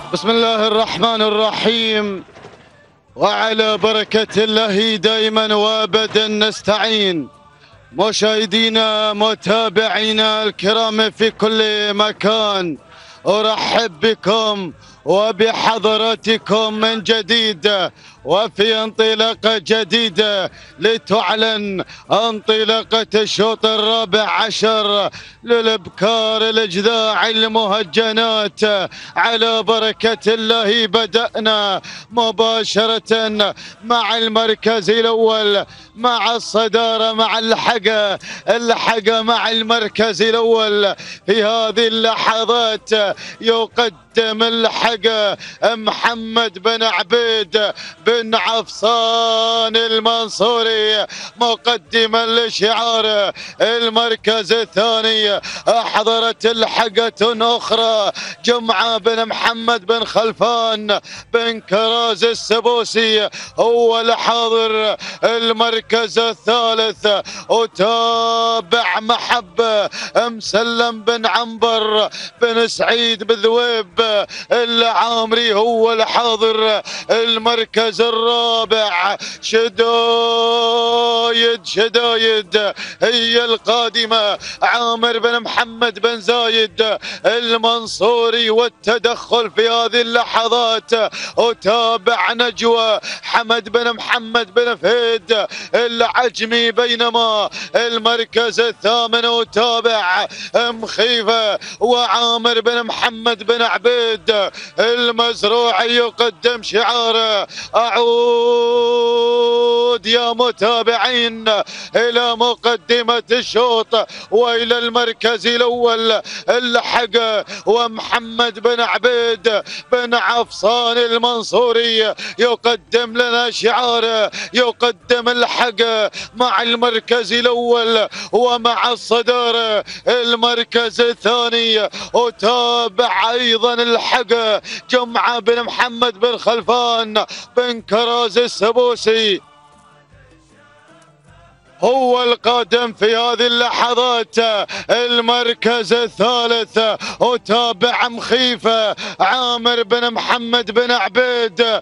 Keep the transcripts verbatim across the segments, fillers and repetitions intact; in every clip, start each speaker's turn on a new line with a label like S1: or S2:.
S1: بسم الله الرحمن الرحيم، وعلى بركة الله دائما وابدا نستعين. مشاهدينا متابعينا الكرام في كل مكان، أرحب بكم وبحضراتكم من جديد وفي انطلاقة جديدة لتعلن انطلاقة الشوط الرابع عشر للابكار الاجذاع المهجنات. على بركة الله بدأنا مباشرة مع المركز الأول، مع الصدارة، مع الحقة الحقة مع المركز الأول. في هذه اللحظات يقدم الحقة محمد بن عبيد بن عفصان المنصوري مقدما لشعار المركز الثاني. أحضرت الحقة أخرى جمعة بن محمد بن خلفان بن كراز السبوسي هو الحاضر المركز الثالث. وتابع محبة مسلم بن عنبر بن سعيد بذويب العامري هو الحاضر المركز الرابع. شدايد شدايد هي القادمة، عامر بن محمد بن زايد المنصوري والتدخل في هذه اللحظات. وتابع نجوى حمد بن محمد بن فهد العجمي، بينما المركز الثامن وتابع مخيفة وعامر بن محمد بن عبيد المزروعي يقدم شعاره. أعود يا متابعين إلى مقدمة الشوط وإلى المركز الأول الحق ومحمد بن عبيد بن عفصان المنصوري يقدم لنا شعاره، يقدم الحق مع المركز الأول ومع الصدارة المركز الثاني. وتابع أيضا الحق جمعة بن محمد بن خلفان بن كراز السبوسي هو القادم في هذه اللحظات المركز الثالث. وتابع مخيفة عامر بن محمد بن عبيد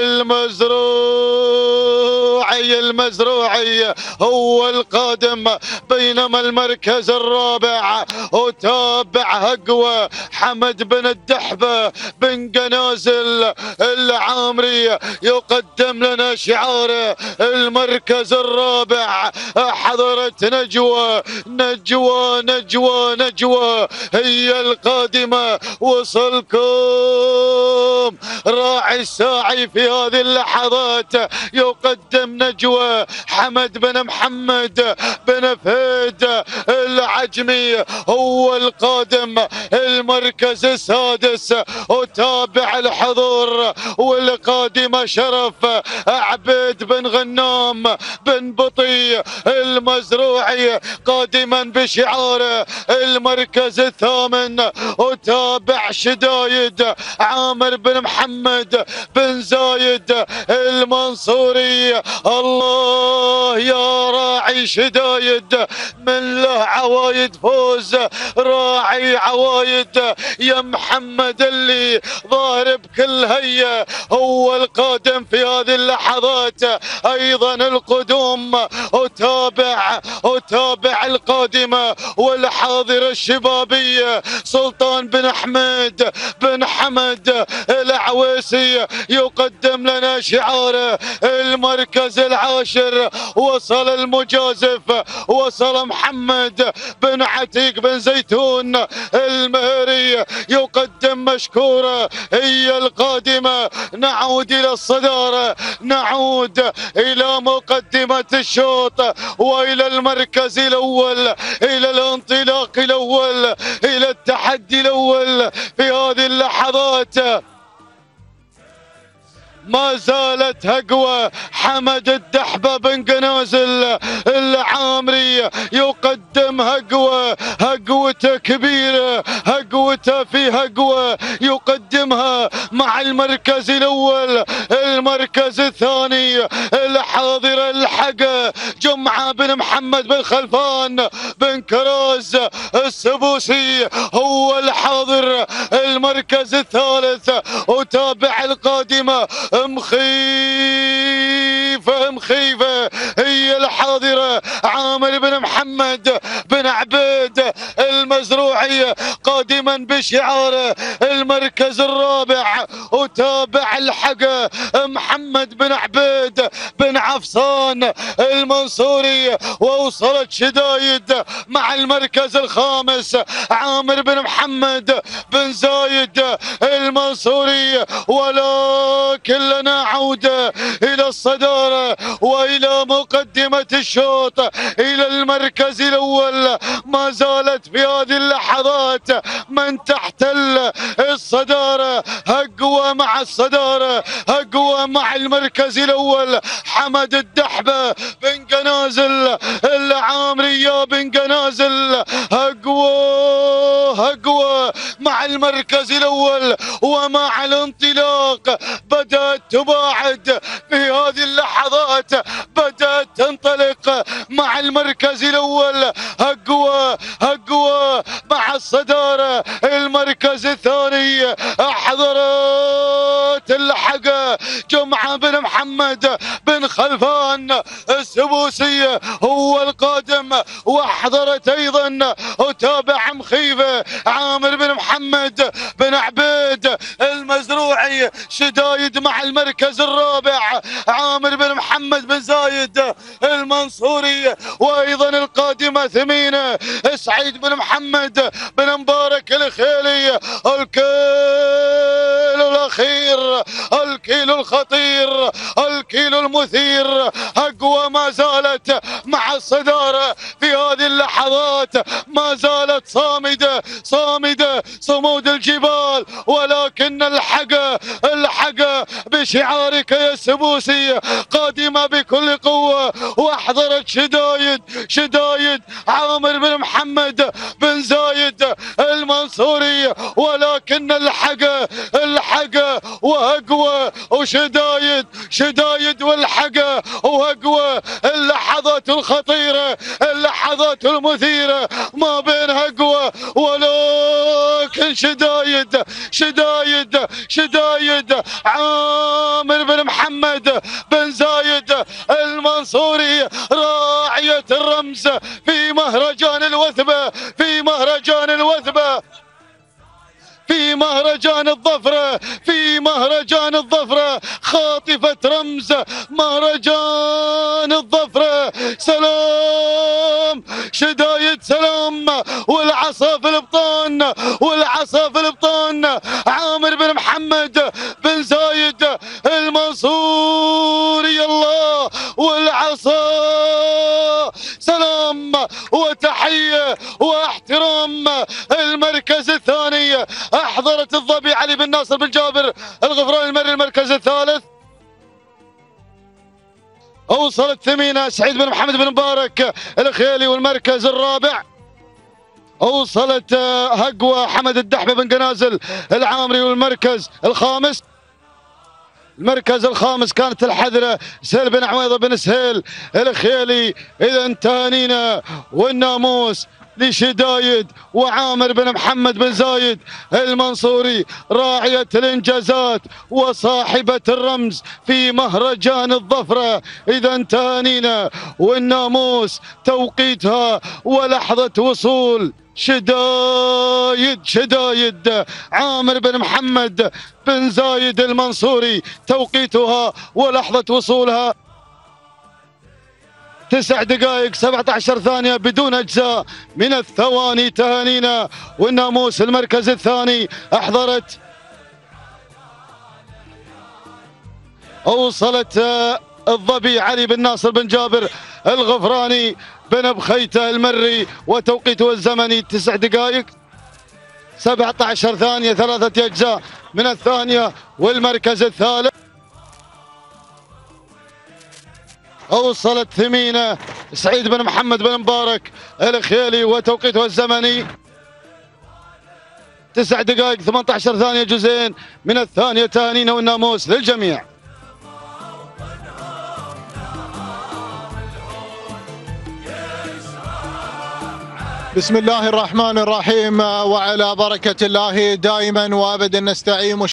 S1: المزروعي المزروعي هو القادم، بينما المركز الرابع وتابع هقوة حمد بن الدحبة بن قنازل العامري يقدم لنا شعاره المركز الرابع. حضرت نجوى نجوى نجوى نجوى هي القادمة. وصلكم راعي الساعي في هذه اللحظات يقدم نجوى حمد بن محمد بن فهد العجمي هو القادم المركز السادس. وتابع الحضور والقادمة شرف عبيد بن غنام بن بطي المزروعي قادما بشعاره المركز الثامن. وتابع شدايد عامر بن محمد بن زايد المنصوري. الله يا راعي شدايد، من له عوايد فوز راعي عوايد يا محمد اللي ظاهر بكل هية هو القادم في هذه اللحظات. ايضا القدوم وتابع وتابع القادمة والحاضرة الشبابية سلطان بن حميد بن حمد العويسي يقدم لنا شعاره المركز العاشر. وصل المجازف، وصل محمد بن عتيق بن زيتون المهري يقدم مشكورة هي القادمة. نعود إلى الصدارة، نعود إلى مقدمة الشوط وإلى المركز الأول، إلى الانطلاق الأول، إلى التحدي الأول في هذه اللحظات. ما زالت هقوة حمد الدحبة بن قنازل العامري يقدم هقوة، هقوته كبيرة، هقوته في هقوة يقدمها مع المركز الأول. المركز الثاني الحاضر الحق جمعة بن محمد بن خلفان بن كراز السبوسي هو الحاضر الحاضر المركز الثالث. وتابع القادمة مخيفة مخيفة هي الحاضرة عامر بن محمد بن عبيد المزروعي قادما بشعار المركز الرابع. وتابع الحق محمد بن عبيد بن عفصان المنصوري. ووصلت شدايد مع المركز الخامس عامر بن محمد بن زايد المنصوري. ولكن لنا عودة إلى الصدارة وإلى مقدمة الشوط إلى المركز الأول. ما زالت في هذه اللحظات من تحتل الصدارة أقوى مع الصدارة أقوى مع المركز الأول. حمد الدحبة بن قنازل العامري يا بن قنازل أقوى أقوى مع المركز الأول. ومع الانطلاق بدأت تباعد في هذه اللحظات بدأت تنطلق مع المركز الأول أقوى أقوى مع الصدارة. المركز الثاني أحضرت اللحقة جمعة بن محمد بن خلفان السبوسي هو القادم. واحضرت أيضا وتابع مخيفة عامر بن محمد بن عبيد المزروعي. شدايد مع المركز الرابع عامر بن محمد بن زايد المنصوري. وأيضا القادمة ثمينة سعيد بن محمد بن مبارك الخيلي. الكيل الأخير الكيل الخطير الكيل المثير أقوى ما زالت مع الصدارة في هذه اللحظات. ما زالت صامدة صامدة صمود الجبال. ولكن الحق الحق بشعارك يا سبوسي قادمة بكل قوة. واحضرت شدايد شدايد عامر بن محمد بن زايد المنصوري. ولكن الحق الحق وأقوى وشدايد شدايد والحق وأقوى. اللحظات الخطيرة اللحظات المثيرة ما بين أقوى ولكن شدايد شدايد شدايد عامر بن محمد بن زايد المنصوري راعية الرمز في مهرجان الوثبة في مهرجان الوثبة في مهرجان الظفرة في مهرجان الظفرة خاطفة رمز مهرجان الظفرة. سلام شدايد سلام والعصا في الابطان والعصا في الابطان. عامر بن محمد بن زايد المنصوري الله والعصا. سلام وتحية واحترام. المركز الثاني احضرت الظبي علي بن ناصر بن جابر الغفراني المري المركز الثالث. اوصلت ثمينة سعيد بن محمد بن مبارك الخيلي والمركز الرابع. اوصلت هقوى حمد الدحبة بن قنازل العامري والمركز الخامس. المركز الخامس كانت الحذرة سهيل بن عويضة بن سهيل الخيلي. اذا تهانينا والناموس لشدايد وعامر بن محمد بن زايد المنصوري راعية الانجازات وصاحبة الرمز في مهرجان الظفرة. اذا تهانينا والناموس توقيتها ولحظة وصول شدايد شدايد عامر بن محمد بن زايد المنصوري توقيتها ولحظة وصولها تسع دقائق سبعة عشر ثانية بدون أجزاء من الثواني. تهانينا والناموس المركز الثاني أحضرت أوصلت الظبي علي بن ناصر بن جابر الغفراني بن بخيته المري وتوقيته الزمني تسع دقائق سبعة عشر ثانية ثلاثة أجزاء من الثانية. والمركز الثالث أوصلت ثمينة سعيد بن محمد بن مبارك الخيلي وتوقيته الزمني تسع دقائق ثمانية عشر ثانية جزئين من الثانية. تهانينا والناموس للجميع.
S2: بسم الله الرحمن الرحيم، وعلى بركة الله دائما وابدا نستعين.